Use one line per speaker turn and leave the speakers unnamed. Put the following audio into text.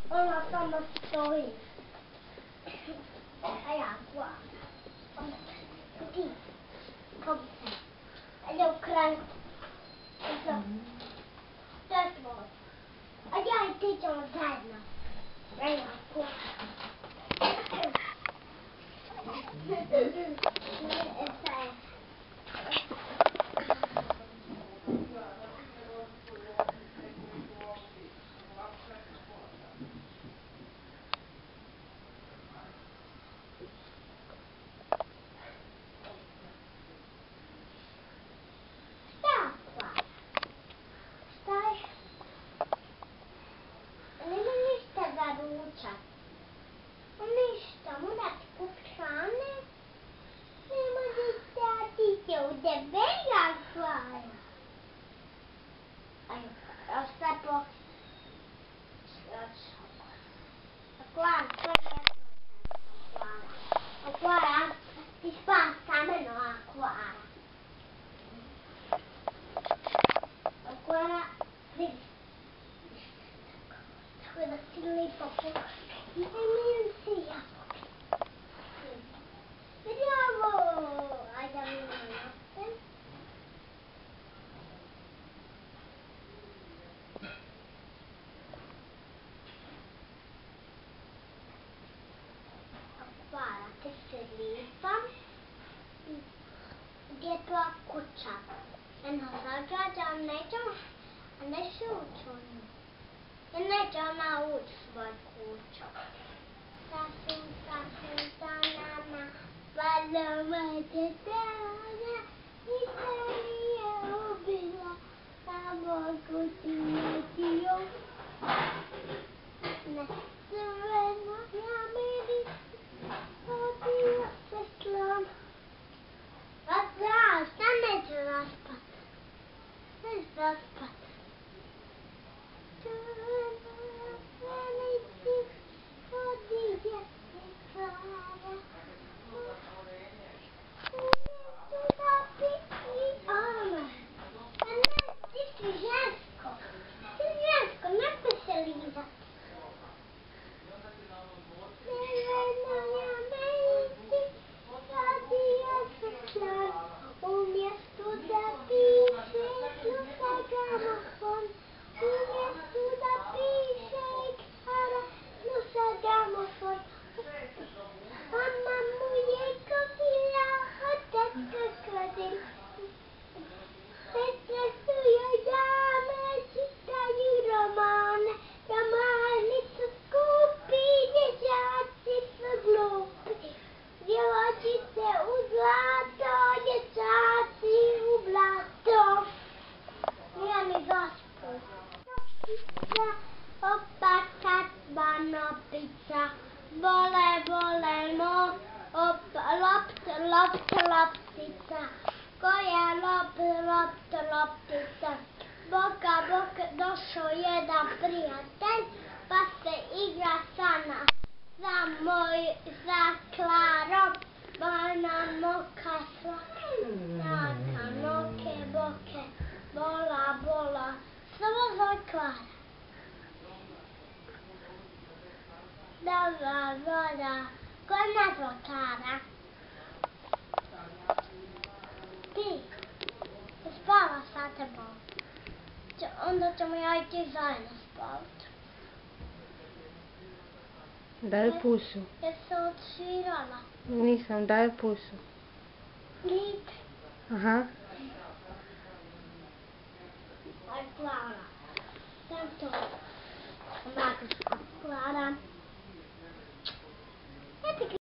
Ona samo stoji. A ja gledam. Ti, kom se. Ajde u kraj. To je tvoj. A ja i ti ćemo zajedno. Ajde, ništa, morate kupiti hrane. Nema ništa, ti će u debelja Klara. Ajde, ostaje po... Klara, to je jedno. Klara, ti spavaš sa mnom, a Klara. Klara, vidi. Tako da si lipa pokoj. Idem si jabuke. Vidi ovo. Ajde mi nanosem. Hvala, te se lipa. Gdje je tvoja kuća? Eno zagađa, a neće ući u nju. Jer neće ona ući u svoju kuću. Sasvim za nama, valova te dana, i se nije ubila, samo kućina ti jo. Ne crvena, ja miris, odila se slom. A da, šta neće raspat? Neće raspat. Opa, katmano pizza, volemo, loptica, koja loptica, boka, došao jedan prijatelj, pa se igra sa Klarom, bana moka svaka, noke, boke, bola, samo zove Klara. Da. Ko je nazvao Klara? Ti. Spava sa tebom. Onda ćemo ja i ti zajedno spavati.
Daj pusu.
Jesi se odsvirala?
Nisam, daj pusu.
Lik.
Aha.
Aj, Klara. Sam to. Onako, Klara.